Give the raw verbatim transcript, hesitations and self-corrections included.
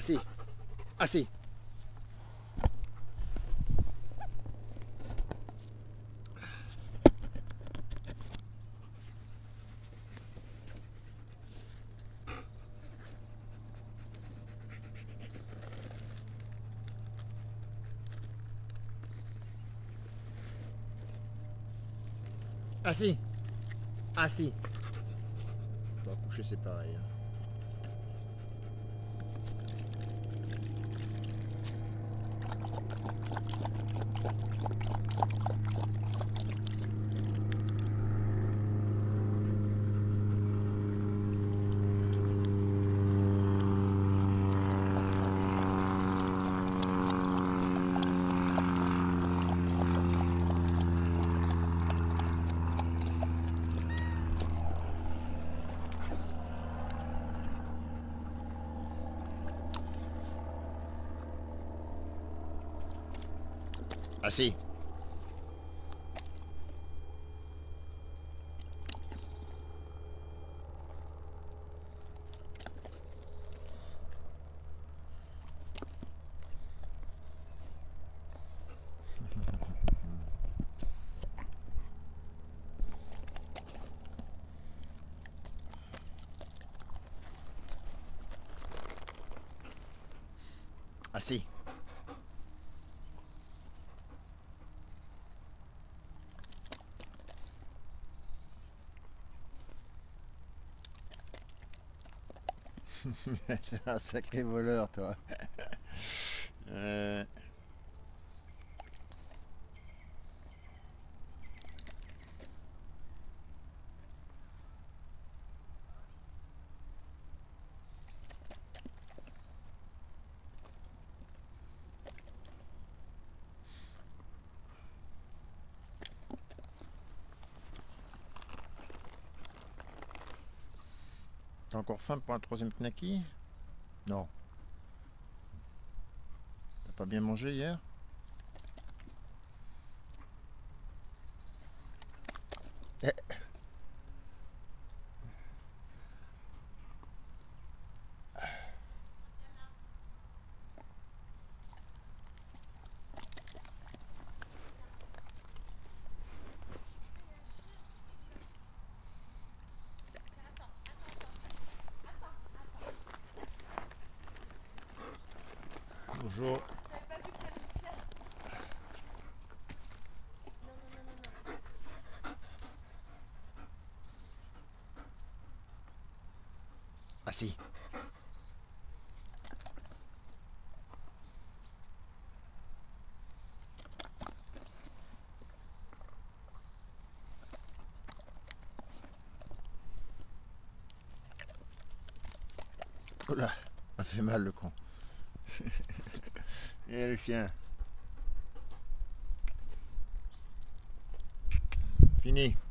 Assis. Assis. Assis. Assis. Bon, coucher c'est pareil. Hein. Assis. Assis. C'est un sacré voleur, toi. euh... T'as encore faim pour un troisième knacky? Non. T'as pas bien mangé hier? Eh. Bonjour. Assis. Oh là, ça fait mal le con. Et le chien. Fini.